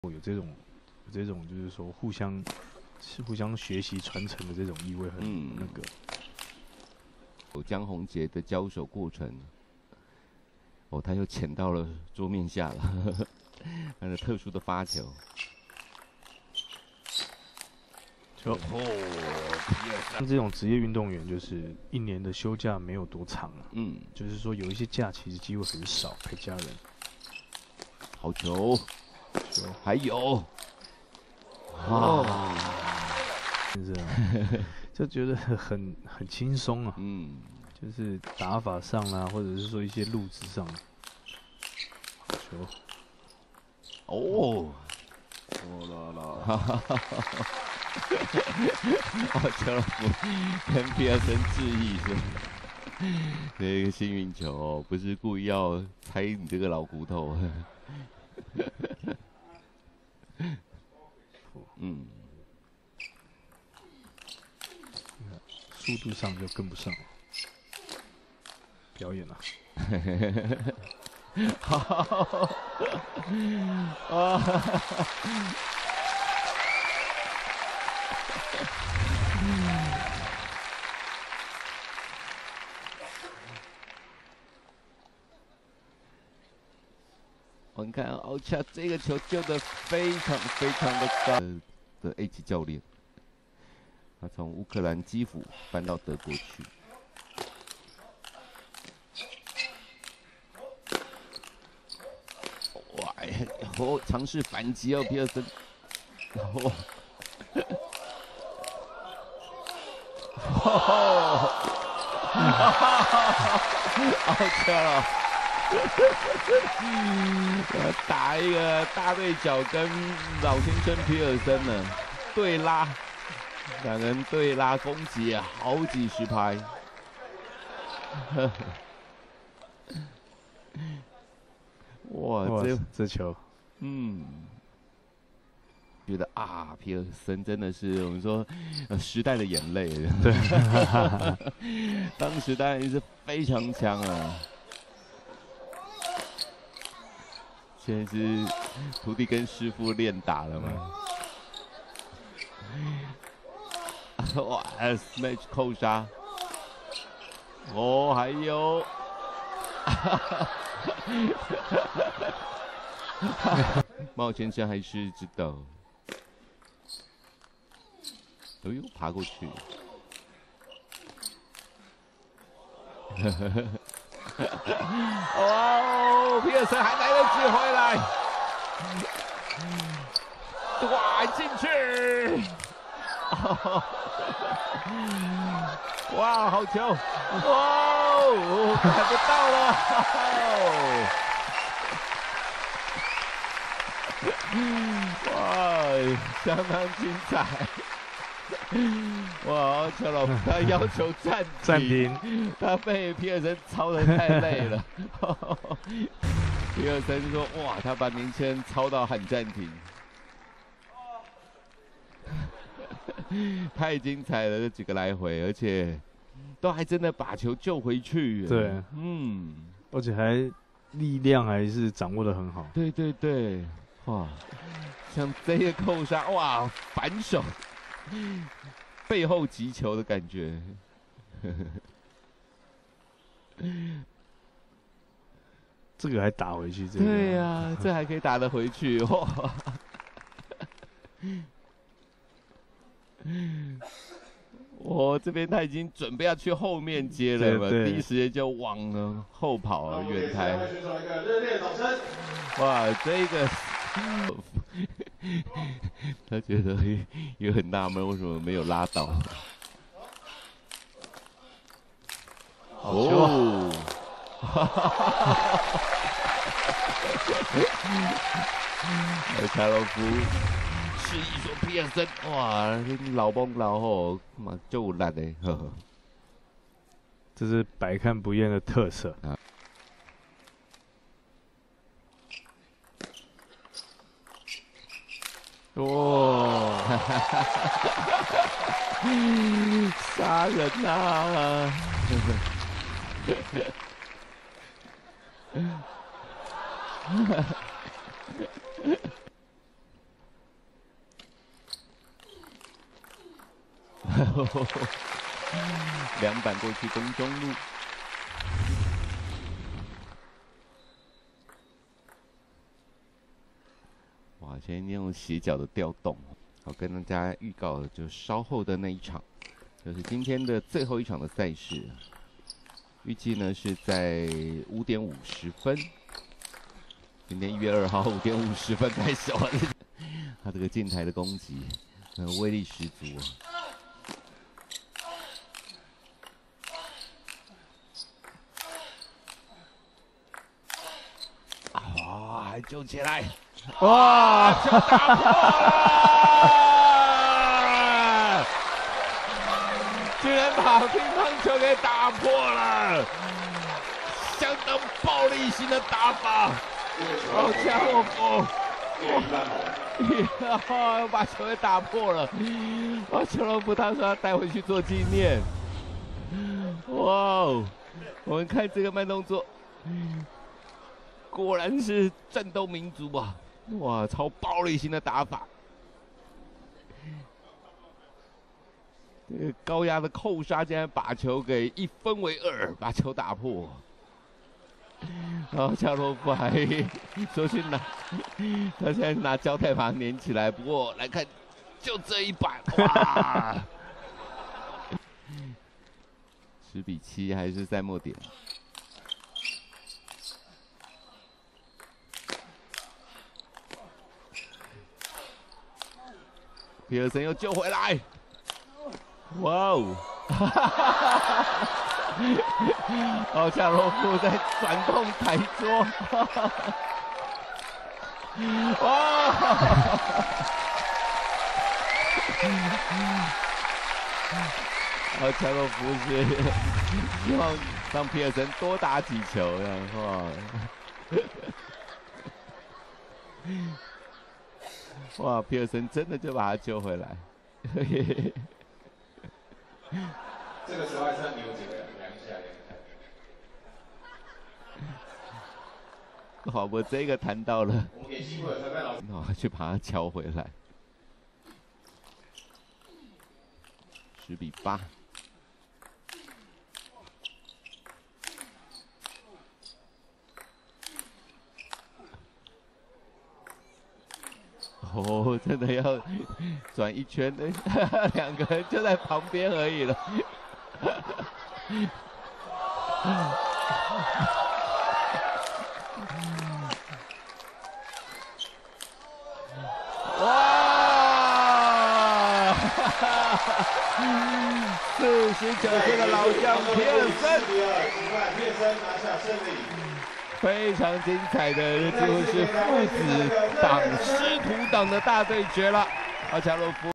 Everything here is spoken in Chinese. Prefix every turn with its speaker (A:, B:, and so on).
A: 有这种就是说互相学习传承的这种意味很那个。
B: 有江宏杰的交手过程，哦，他又潜到了桌面下了，他的特殊的发球。
A: 就像这种职业运动员，就是一年的休假没有多长啊。就是说有一些假其实机会很少陪家人。
B: 好球，还有，哦，
A: 是这样，就觉得很轻松啊。就是打法上啦，或者是说一些路子上。好球。
B: 哦，奥乔洛夫跟皮尔森致意说：“这个幸运球哦，不是故意要猜你这个老骨头。”
A: 速度上就跟不上了。表演啊！
B: 好，啊！我们看奥恰这个球救得非常的高的 A 级教练，他从乌克兰基辅搬到德国去。哇！哦，尝试反击哦，皮尔森。哦。奥恰了。打一个大对角跟老先生皮尔森呢对拉，两人对拉攻击啊，好几十拍。哇，
A: 这球，
B: 觉得啊，皮尔森真的是我们说时代的眼泪。
A: 对，
B: 当时当然是非常强啊。现在是徒弟跟师傅练打了嘛？哇 ，smash 扣杀！哦，还有，冒先生还是知道。哎呦，爬过去！哇哦，皮尔森还来得及回来，哇，进去！哇，好球！哇哦，看不到了！哇，相当精彩！哇，奥乔洛夫他要求暂停，他被皮尔森操得太累了。皮尔森说：“哇，他把年轻人操到喊暂停。”太精彩了，这几个来回，而且都还真的把球救回去。
A: 对，而且还力量还是掌握得很好。
B: 对对对，哇，像这个扣杀，哇，反手。背后击球的感觉，
A: 这个还打回去，这个
B: 对呀，这还可以打得回去哇！我这边他已经准备要去后面接了嘛，第一时间就往后跑了远台。哇，这个。他觉得也很纳闷，为什么没有拉到？哦，卡洛夫示意说皮尔森，哇，老崩老后，妈就烂的，呵呵。
A: 这是百看不厌的特色。
B: 哇！杀人呐！ 2板过去攻中路。哇，现在用斜角的调动。好，跟大家预告的就稍后的那一场，就是今天的最后一场的赛事。预计呢是在5点50分。今天1月2号5点50分开始玩。他这个近台的攻击，威力十足啊！哇，还救起来！哇，球打破了！居然把乒乓球给打破了，相当暴力型的打法。奥恰洛夫，哇，把球给打破了。奥恰洛夫他说要带回去做纪念。哇哦，我们看这个慢动作，果然是战斗民族啊！哇，超暴力型的打法。这个高压的扣杀竟然把球给1分为2，把球打破。然后恰洛夫还说去拿，他现在拿胶带把它粘起来。不过来看，就这一板，哇！10比7，还是在末点。皮尔森又救回来，哇哦！奥恰洛夫在转动台桌，哇！奥恰洛夫是希望让皮尔森多打几球，然后，哇！皮尔森真的就把他救回来。
C: 这个时候还是要扭几个量一下。
B: 好，我这个弹到了，
C: 我们给辛苦的裁判老师，
B: 那我去把它敲回来。10比8。哦，真的要转一圈的，2个人就在旁边而已了。哇！49岁的老将皮尔森，
C: 皮尔森拿下胜利。
B: 非常精彩的，几乎是父子档、师徒档的大对决了。奥恰洛夫。